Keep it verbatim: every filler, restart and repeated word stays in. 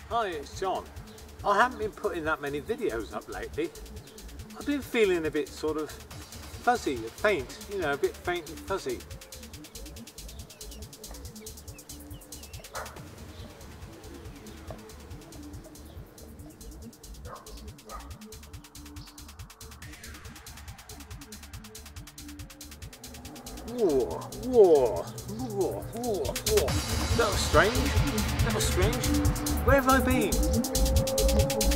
Hi, it's John. I haven't been putting that many videos up lately. I've been feeling a bit sort of fuzzy, faint, you know, a bit faint and fuzzy. Whoa, whoa, whoa, whoa, whoa. That was strange. That was strange. Where have I been?